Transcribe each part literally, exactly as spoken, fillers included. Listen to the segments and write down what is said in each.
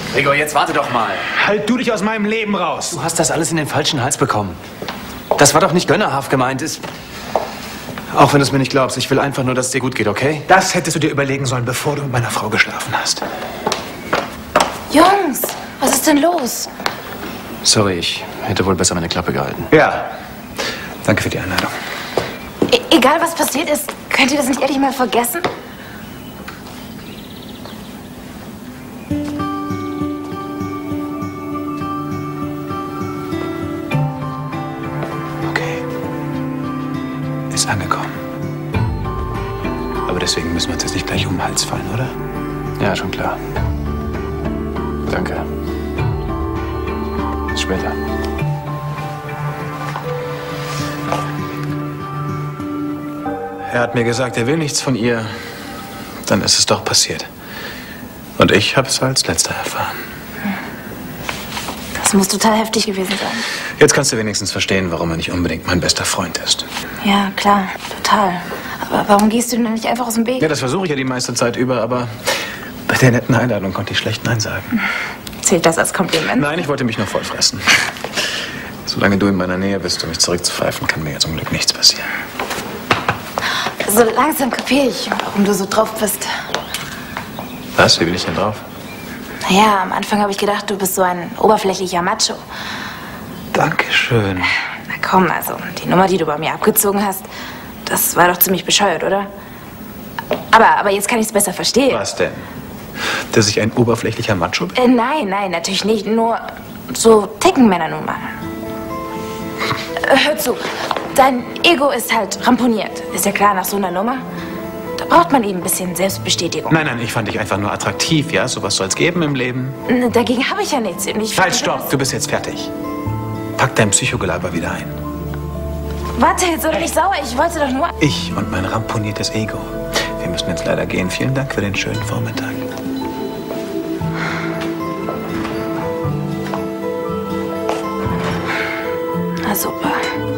Gregor, jetzt warte doch mal. Halt du dich aus meinem Leben raus. Du hast das alles in den falschen Hals bekommen. Das war doch nicht gönnerhaft gemeint. Ist. Auch wenn du es mir nicht glaubst, ich will einfach nur, dass es dir gut geht, okay? Das hättest du dir überlegen sollen, bevor du mit meiner Frau geschlafen hast. Jungs, was ist denn los? Sorry, ich hätte wohl besser meine Klappe gehalten. Ja, danke für die Einladung. E egal, was passiert ist, könnt ihr das nicht ehrlich mal vergessen? Angekommen. Aber deswegen müssen wir uns jetzt nicht gleich um den Hals fallen, oder? Ja, schon klar. Danke. Bis später. Er hat mir gesagt, er will nichts von ihr. Dann ist es doch passiert. Und ich habe es als Letzter erfahren. Das muss total heftig gewesen sein. Jetzt kannst du wenigstens verstehen, warum er nicht unbedingt mein bester Freund ist. Ja, klar, total. Aber warum gehst du denn nicht einfach aus dem Weg? Ja, das versuche ich ja die meiste Zeit über, aber bei der netten Einladung konnte ich schlecht Nein sagen. Zählt das als Kompliment? Nein, ich wollte mich nur vollfressen. Solange du in meiner Nähe bist, um mich zurückzupfeifen, kann mir ja zum Glück nichts passieren. So langsam kapiere ich, warum du so drauf bist. Was? Wie bin ich denn drauf? Naja, am Anfang habe ich gedacht, du bist so ein oberflächlicher Macho. Dankeschön. Na komm, also, die Nummer, die du bei mir abgezogen hast, das war doch ziemlich bescheuert, oder? Aber, aber jetzt kann ich es besser verstehen. Was denn? Dass ich ein oberflächlicher Macho bin? Äh, nein, nein, natürlich nicht. Nur so ticken Männer nun mal. Äh, hör zu, dein Ego ist halt ramponiert. Ist ja klar, nach so einer Nummer. Da braucht man eben ein bisschen Selbstbestätigung. Nein, nein, ich fand dich einfach nur attraktiv, ja? Sowas soll es geben im Leben. Dagegen habe ich ja nichts. Ich halt, stopp, du bist jetzt fertig. Pack dein Psychogelaber wieder ein. Warte, jetzt sei doch nicht sauer. Ich wollte doch nur... Ich und mein ramponiertes Ego. Wir müssen jetzt leider gehen. Vielen Dank für den schönen Vormittag. Na super.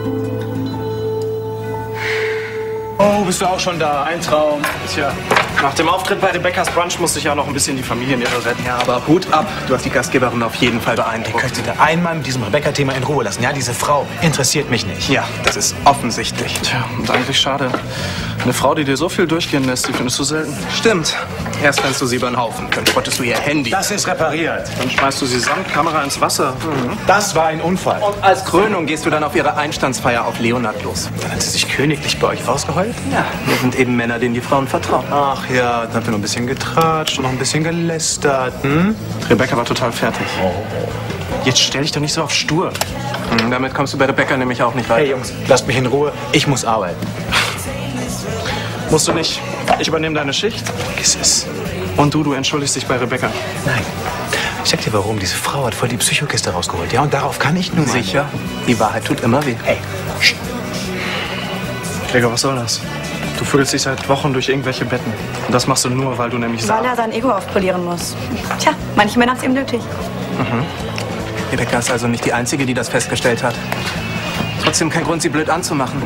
Oh, bist du auch schon da? Ein Traum. Tja, nach dem Auftritt bei Rebecca's Brunch musste ich ja noch ein bisschen die Familienehre retten. Ja, aber Hut ab. Du hast die Gastgeberin auf jeden Fall beeindruckt. Ich könnte da einmal mit diesem Rebecca-Thema in Ruhe lassen. Ja, diese Frau interessiert mich nicht. Ja, das ist offensichtlich. Tja, und eigentlich schade. Eine Frau, die dir so viel durchgehen lässt, die findest du selten. Stimmt. Erst rennst du sie über den Haufen, dann spottest du ihr Handy. Das ist repariert. Dann schmeißt du sie samt Kamera ins Wasser. Mhm. Das war ein Unfall. Und als Krönung gehst du dann auf ihre Einstandsfeier auf Leonard los. Dann hat sie sich königlich bei euch ausgeheult? Ja, wir sind eben Männer, denen die Frauen vertrauen. Ach ja, dann haben wir noch ein bisschen getratscht und noch ein bisschen gelästert. Hm? Rebecca war total fertig. Jetzt stell dich doch nicht so auf stur. Hm, damit kommst du bei Rebecca nämlich auch nicht weiter. Hey Jungs, lasst mich in Ruhe. Ich muss arbeiten. Musst du nicht. Ich übernehme deine Schicht. Vergiss es. Und du, du entschuldigst dich bei Rebecca. Nein. Ich sag dir warum. Diese Frau hat voll die Psychokiste rausgeholt. Ja, und darauf kann ich nur... Sicher? Die Wahrheit tut immer weh. Hey. Gregor, was soll das? Du vögelst dich seit Wochen durch irgendwelche Betten. Und das machst du nur, weil du nämlich... Weil er sein Ego aufpolieren muss. Tja, manche Männer haben es eben nötig. Mhm. Rebecca ist also nicht die Einzige, die das festgestellt hat. Trotzdem kein Grund, sie blöd anzumachen.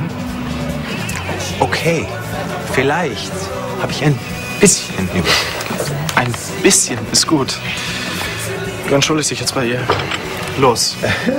Okay. Vielleicht habe ich ein bisschen über. Ein bisschen ist gut. Du entschuldigst dich jetzt bei ihr. Los.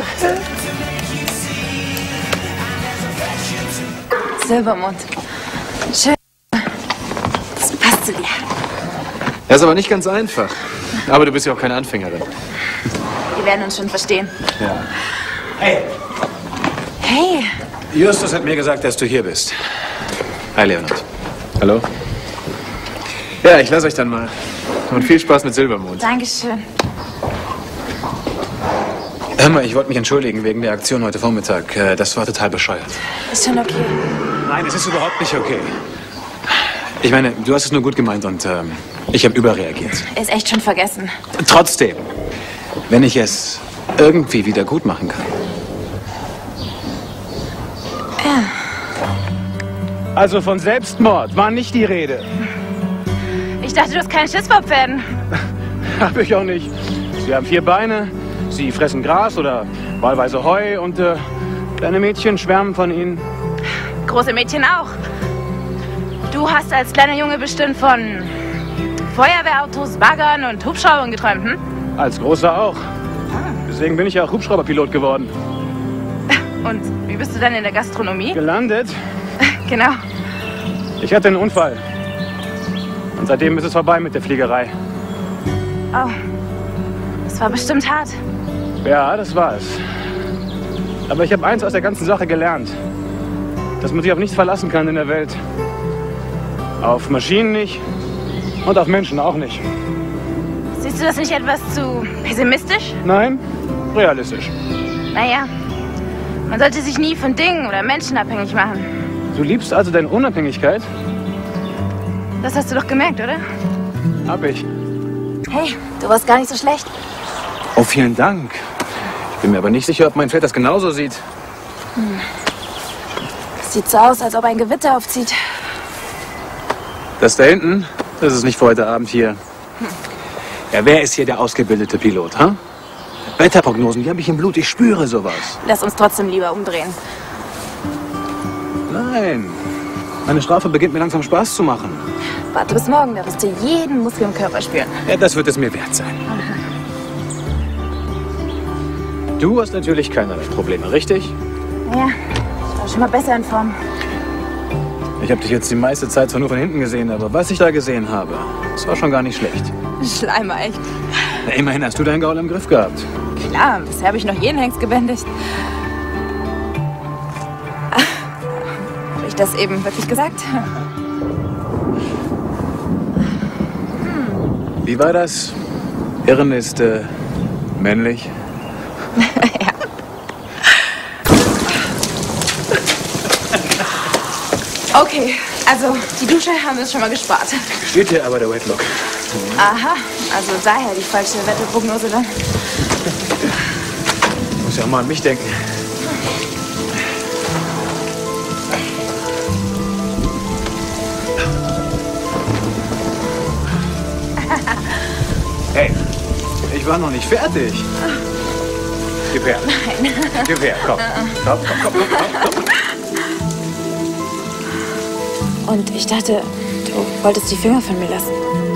Silbermond. Schön. Das passt zu dir. Das ist aber nicht ganz einfach. Aber du bist ja auch keine Anfängerin. Wir werden uns schon verstehen. Ja. Hey. Hey. Justus hat mir gesagt, dass du hier bist. Hi, Leonard. Hallo? Ja, ich lasse euch dann mal. Und viel Spaß mit Silbermond. Dankeschön. Hör mal, ich wollte mich entschuldigen wegen der Aktion heute Vormittag. Das war total bescheuert. Ist schon okay. Nein, es ist überhaupt nicht okay. Ich meine, du hast es nur gut gemeint und ähm, ich habe überreagiert. Ist echt schon vergessen. Trotzdem, wenn ich es irgendwie wieder gut machen kann. Ja. Also von Selbstmord war nicht die Rede. Ich dachte, du hast keinen Schiss vor Pferden. Hab ich auch nicht. Sie haben vier Beine, sie fressen Gras oder wahlweise Heu und äh, kleine Mädchen schwärmen von ihnen. Große Mädchen auch. Du hast als kleiner Junge bestimmt von Feuerwehrautos, Baggern und Hubschraubern geträumt, hm? Als Großer auch. Deswegen bin ich ja auch Hubschrauberpilot geworden. Und wie bist du dann in der Gastronomie? Gelandet? Genau. Ich hatte einen Unfall. Und seitdem ist es vorbei mit der Fliegerei. Oh, das war bestimmt hart. Ja, das war es. Aber ich habe eins aus der ganzen Sache gelernt. Dass man sich auf nichts verlassen kann in der Welt. Auf Maschinen nicht und auf Menschen auch nicht. Siehst du das nicht etwas zu pessimistisch? Nein, realistisch. Naja, man sollte sich nie von Dingen oder Menschen abhängig machen. Du liebst also deine Unabhängigkeit? Das hast du doch gemerkt, oder? Hab ich. Hey, du warst gar nicht so schlecht. Oh, vielen Dank. Ich bin mir aber nicht sicher, ob mein Pferd das genauso sieht. Hm. Sieht so aus, als ob ein Gewitter aufzieht. Das da hinten, das ist nicht für heute Abend hier. Hm. Ja, wer ist hier der ausgebildete Pilot, ha? Wetterprognosen, die habe ich im Blut, ich spüre sowas. Lass uns trotzdem lieber umdrehen. Nein, meine Strafe beginnt mir langsam Spaß zu machen. Warte bis morgen, da wirst du jeden Muskel im Körper spüren. Ja, das wird es mir wert sein. Du hast natürlich keinerlei Probleme, richtig? Ja, ich war schon mal besser in Form. Ich habe dich jetzt die meiste Zeit zwar nur von hinten gesehen, aber was ich da gesehen habe, das war schon gar nicht schlecht. Schleimer, echt. Na, immerhin hast du deinen Gaul im Griff gehabt. Klar, bisher habe ich noch jeden Hengst gebändigt. Habe ich das eben wirklich gesagt? Wie war das? Irren ist äh, männlich. Ja. Okay, also die Dusche haben wir uns schon mal gespart. Steht hier aber der Wetlock. Aha, also daher die falsche Wetterprognose dann. Ich muss ja auch mal an mich denken. Hey, ich war noch nicht fertig. Gib her. Nein. Gib her, komm. Komm, komm, komm, komm, komm. Und ich dachte, du wolltest die Finger von mir lassen.